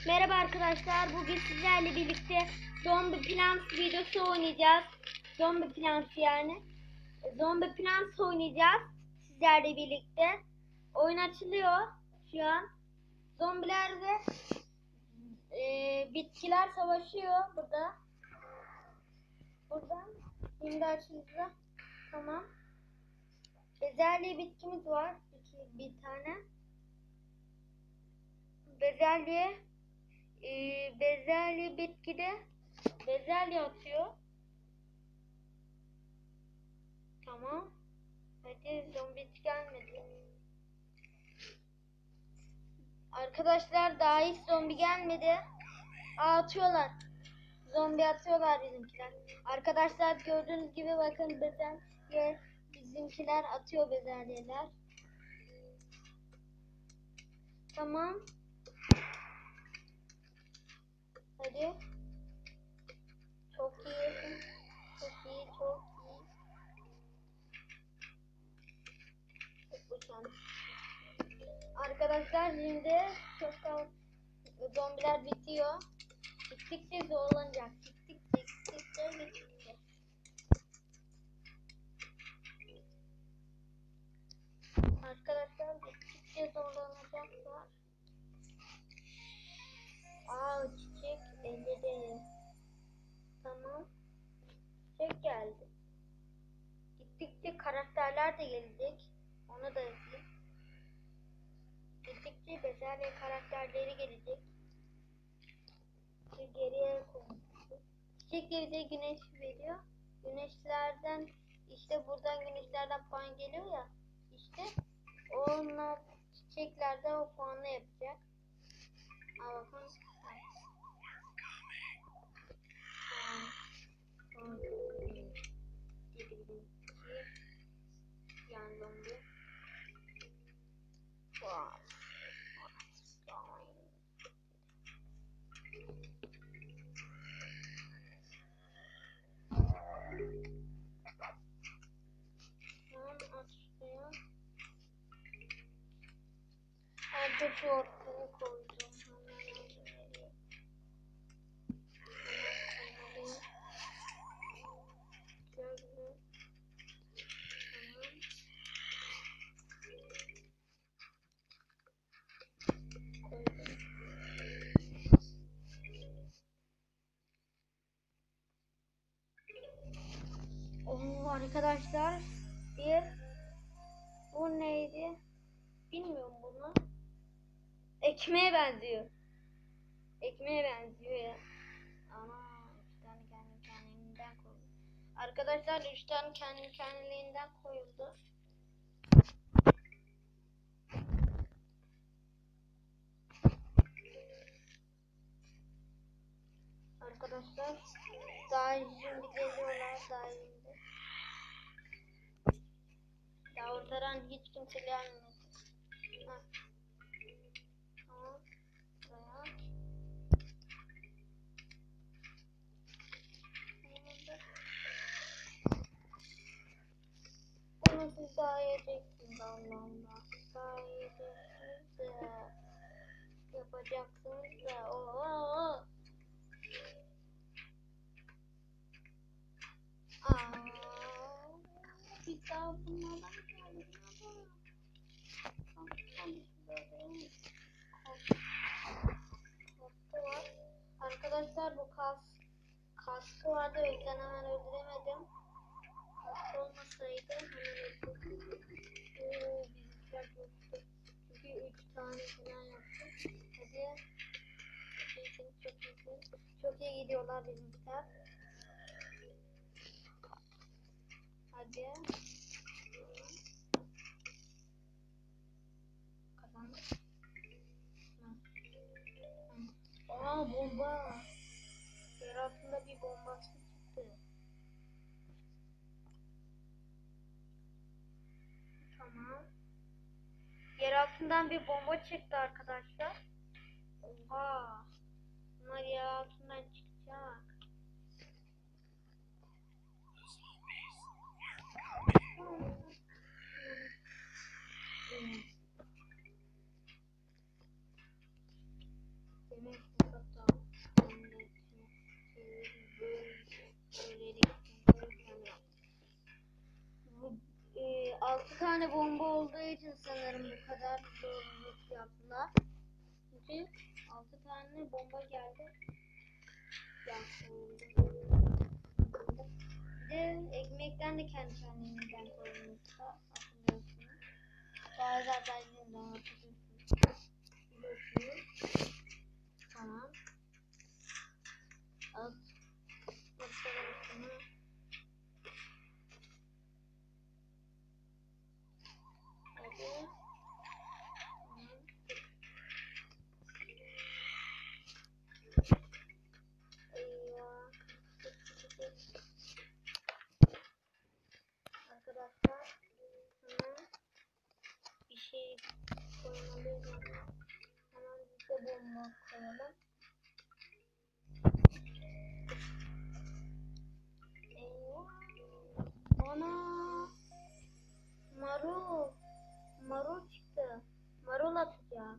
Merhaba arkadaşlar, bugün sizlerle birlikte Zombie Plants videosu oynayacağız. Zombie Plants yani. Zombie Plants oynayacağız sizlerle birlikte. Oyun açılıyor şu an. Zombiler ve bitkiler savaşıyor burada. Buradan şimdi açıldı. Tamam. Bezelye bitkimiz var. Bir tane. Bezelye bitkide bezelye atıyor. Tamam. Hadi zombi hiç gelmedi. Arkadaşlar daha hiç zombi gelmedi. Atıyorlar. Zombi atıyorlar bizimkiler. Arkadaşlar gördüğünüz gibi bakın bezelye bizimkiler atıyor bezelyeler. Tamam. Hadi. Çok iyi. Çok iyi. Çok iyi. Arkadaşlar şimdi çok zombiler bitiyor. Gittikçe zorlanacak. Gittikçe. Arkadaşlar gittikçe zorlanacaklar. Çiçek elde. Tamam. Çiçek geldi. Gittikçe karakterler de gelecek. Onu da yazayım. Gittikçe bezelye karakterleri gelecek. Geriye koymuştuk. Çiçek de bize güneş veriyor. Güneşlerden işte buradan güneşlerden puan geliyor ya. İşte onlar çiçeklerden o puanla yapacak. Bakın. Şu ortaya koydum. Arkadaşlar bu neydi? Bilmiyorum bunu. Ekmeğe benziyor. Ekmeğe benziyor ya. Ama 3 tane kendi kendiliğinden koyuldu. Arkadaşlar 3 tane kendi kendiliğinden koyuldu. Arkadaşlar daha şimdi geliyorlar daha şimdi. Daha ortadan hiç kimse gelmedi. Tamam. Bunu siz daha yiyeceksiniz Allah. Daha yiyeceksiniz de. Yapacaksınız da. Bir daha bunlardan kaskı var. Arkadaşlar bu kaskı vardı, o yüzden hemen öldüremedim. Kaskı olmasaydı hemen öldürdüm. Bizimkiler yoktu. Çünkü 3 tane falan yaptım. Hadi. Çok iyisin. Çok iyi gidiyorlar bizimkiler. Hadi. Kazandık. Bomba. Yer altında bir bombası çıktı. Tamam. Yer altından bir bomba çıktı arkadaşlar. Oha. Bunlar yer altından çıkacak. Demek 6 tane bomba olduğu için sanırım bu kadar zorluk yaptılar. Çünkü 6 tane bomba geldi. Bir de ekmekten de kendi kendimizden koymuştu. Hatırlıyorsunuz. Bazen ben de hatırlıyorsunuz. Tamam. At. Bakalım şunu. Hadi. Eyvah. Arkadaşlar. Bir şey koymalıyız. Hemen bir de bomba koyalım. Ana marul çıktı. Marul atacak.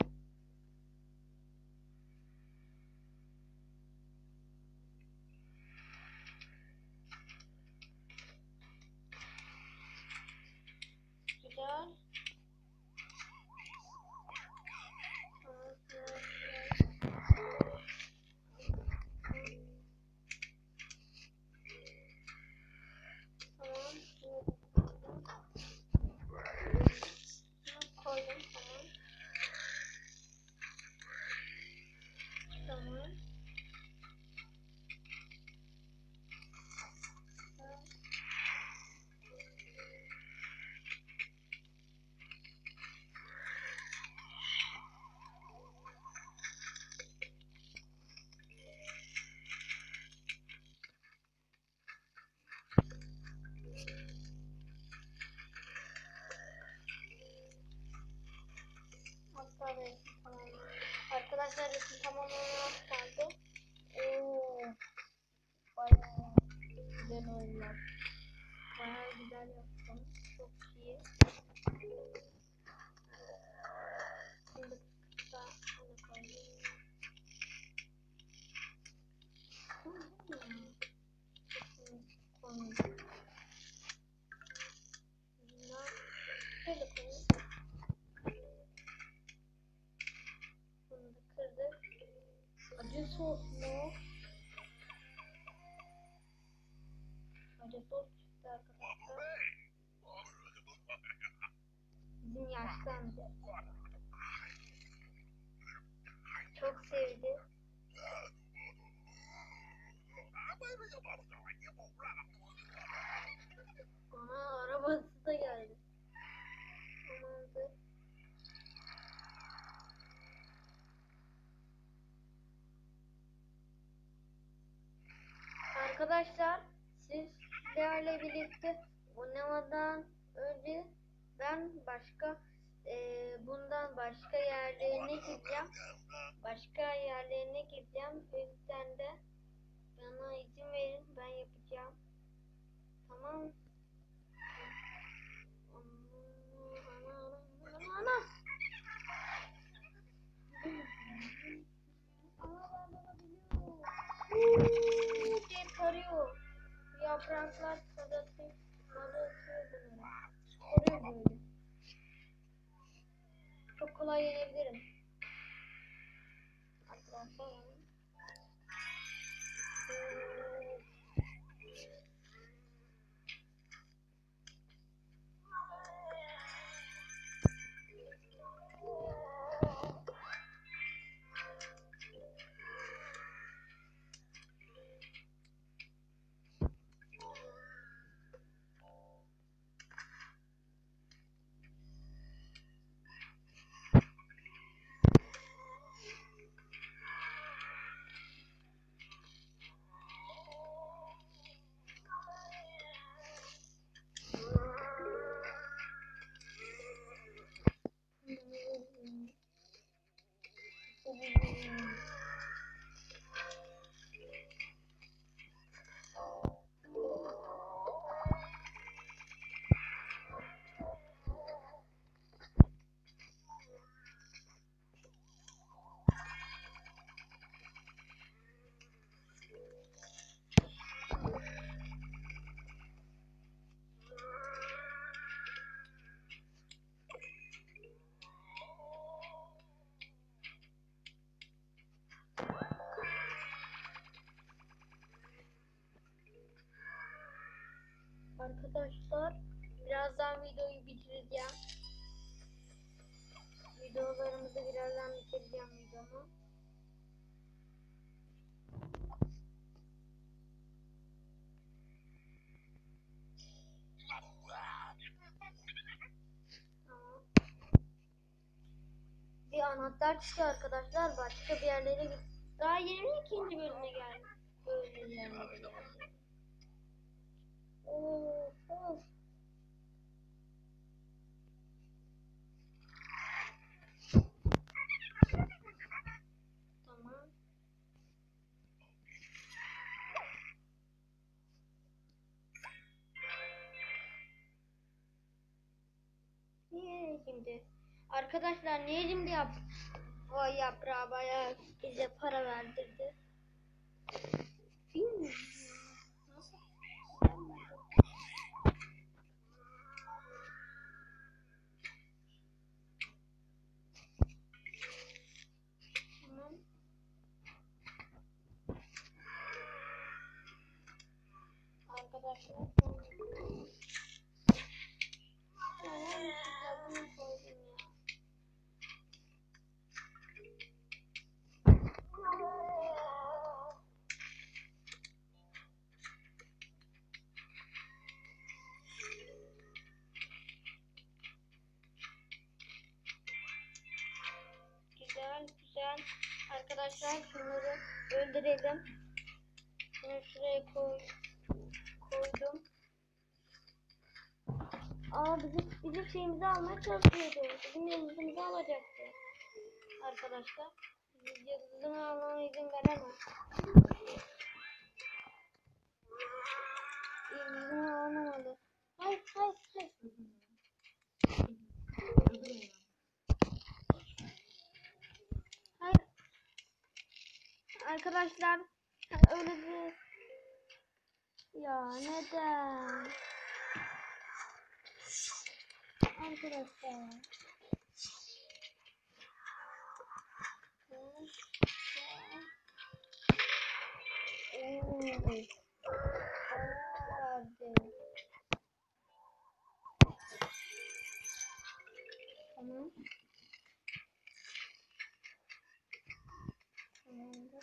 Güzel. Koydum, tamam. Tamam. Hatta resim tamamlandı. Arkadaşlar resim tamamlandı kaldı. Oo, bayağı güzel oldu. Bayağı güzel yaptım. Çok iyi. Şimdi kısa bunu koyayım. Koyayım. Şöyle koyayım. Bunu da kırdık. Acı sos mu? Acı sos çıktı arkadaşlar. Bizim yaşlı amca. Çok sevdi. Ona arabası da geldi. Amandı. Arkadaşlar sizlerle birlikte oynamadan önce ben bundan başka yerlerine gideceğim. Başka yerlerine gideceğim. O yüzden de bana izin verin, ben yapacağım. Tamam. Ana. Şey tarıyor. Yapraklar sarıtıyor bunları. Koruyor böyle. Çok kolay yenebilirim. Arkadaşlar. arkadaşlar. Birazdan videoyu bitireceğim. Videolarımızı birazdan bitireceğim videomu. Tamam. Bir anahtar çıktı arkadaşlar. Başka bir yerlere git. Daha 22. bölüme geldim. Bölümlerine geldim. Of. Tamam. Niye şimdi? Arkadaşlar niye şimdi o yaprağı bayağı bize para verdirdi? Bilmiyorum. Nasıl? Tamam. Arkadaşlar. Kitabını koydum ya. Güzel. Arkadaşlar şunları öldürelim. Şunu şuraya koydum. Bizim şeyimizi almaya çalışıyordu. Bizim yıldızımızı alacaktı. Arkadaşlar. Yıldızını almama izin veremem. Yıldızını alamadı. Hayır. Hayır. Arkadaşlar öyle bir... Ya neden? Arkadaşlar. Tamam. Tamamdır.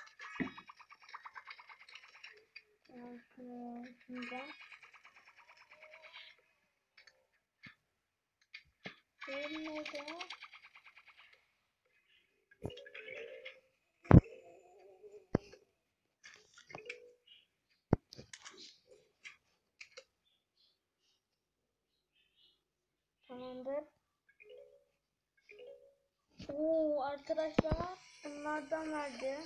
Şundan. Nerede? Tamamdır. Arkadaşlar bunlardan verdi.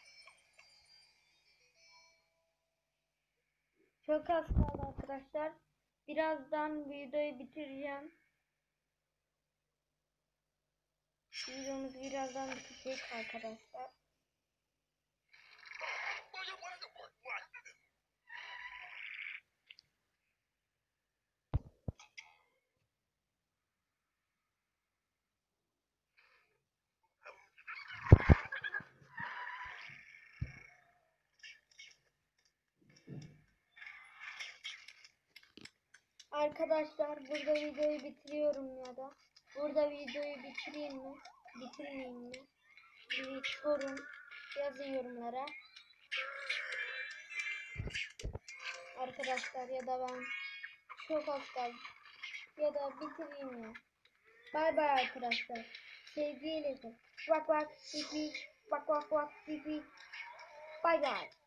Çok az kaldı arkadaşlar. Birazdan videoyu bitireceğim. Videomuz birazdan bitecek arkadaşlar. Arkadaşlar burada videoyu bitiriyorum ya da. Burada videoyu bitireyim mi? Bitirmeyeyim mi? Bir sorun yazın yorumlara. Arkadaşlar ya da ben çok az kaldım. Ya da bitireyim ya. Bay bay arkadaşlar. Sevgiyle. Vak pipi. Vak pipi. Bay bay.